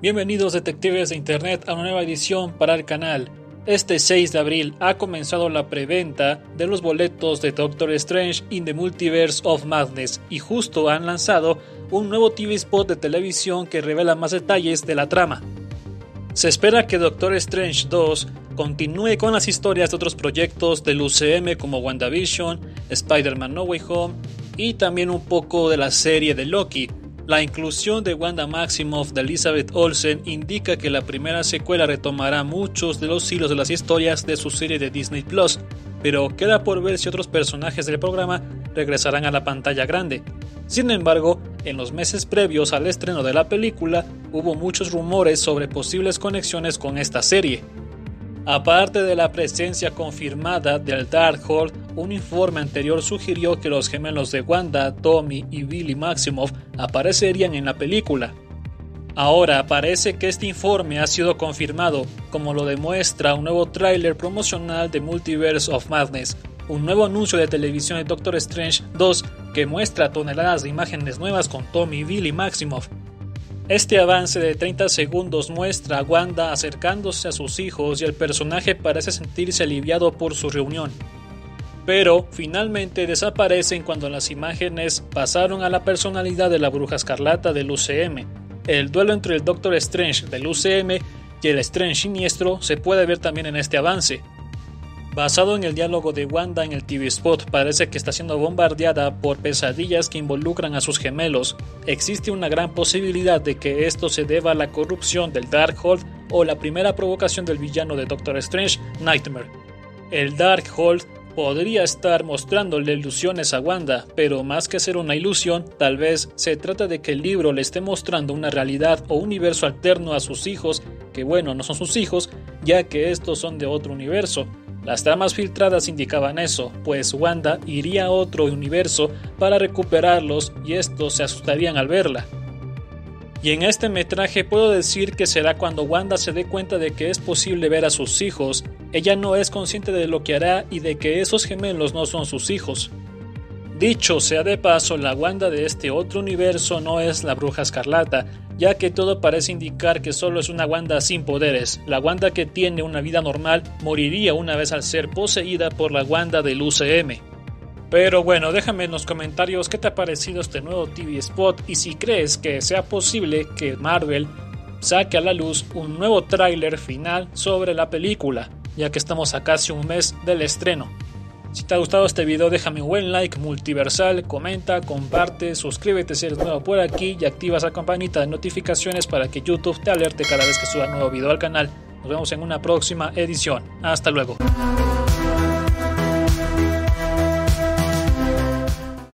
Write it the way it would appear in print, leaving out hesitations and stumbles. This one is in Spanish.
Bienvenidos detectives de internet a una nueva edición para el canal. Este 6 de abril ha comenzado la preventa de los boletos de Doctor Strange in the Multiverse of Madness y justo han lanzado un nuevo TV spot de televisión que revela más detalles de la trama. Se espera que Doctor Strange 2 continúe con las historias de otros proyectos del UCM como WandaVision, Spider-Man No Way Home y también un poco de la serie de Loki. La inclusión de Wanda Maximoff de Elizabeth Olsen indica que la primera secuela retomará muchos de los hilos de las historias de su serie de Disney Plus, pero queda por ver si otros personajes del programa regresarán a la pantalla grande. Sin embargo, en los meses previos al estreno de la película, hubo muchos rumores sobre posibles conexiones con esta serie. Aparte de la presencia confirmada del Darkhold, un informe anterior sugirió que los gemelos de Wanda, Tommy y Billy Maximoff aparecerían en la película. Ahora parece que este informe ha sido confirmado, como lo demuestra un nuevo tráiler promocional de Multiverse of Madness, un nuevo anuncio de televisión de Doctor Strange 2 que muestra toneladas de imágenes nuevas con Tommy y Billy Maximoff. Este avance de 30 segundos muestra a Wanda acercándose a sus hijos y el personaje parece sentirse aliviado por su reunión. Pero finalmente desaparecen cuando las imágenes pasaron a la personalidad de la Bruja Escarlata del UCM. El duelo entre el Doctor Strange del UCM y el Strange siniestro se puede ver también en este avance. Basado en el diálogo de Wanda en el TV spot, parece que está siendo bombardeada por pesadillas que involucran a sus gemelos. Existe una gran posibilidad de que esto se deba a la corrupción del Darkhold o la primera provocación del villano de Doctor Strange, Nightmare. El Darkhold podría estar mostrándole ilusiones a Wanda, pero más que ser una ilusión, tal vez se trata de que el libro le esté mostrando una realidad o universo alterno a sus hijos, que bueno, no son sus hijos, ya que estos son de otro universo. Las tramas filtradas indicaban eso, pues Wanda iría a otro universo para recuperarlos y estos se asustarían al verla. Y en este metraje puedo decir que será cuando Wanda se dé cuenta de que es posible ver a sus hijos. Ella no es consciente de lo que hará y de que esos gemelos no son sus hijos. Dicho sea de paso, la Wanda de este otro universo no es la Bruja Escarlata, ya que todo parece indicar que solo es una Wanda sin poderes. La Wanda que tiene una vida normal moriría una vez al ser poseída por la Wanda del UCM. Pero bueno, déjame en los comentarios qué te ha parecido este nuevo TV spot y si crees que sea posible que Marvel saque a la luz un nuevo tráiler final sobre la película, ya que estamos a casi un mes del estreno. Si te ha gustado este video, déjame un buen like multiversal, comenta, comparte, suscríbete si eres nuevo por aquí y activa esa campanita de notificaciones para que YouTube te alerte cada vez que suba un nuevo video al canal. Nos vemos en una próxima edición. Hasta luego.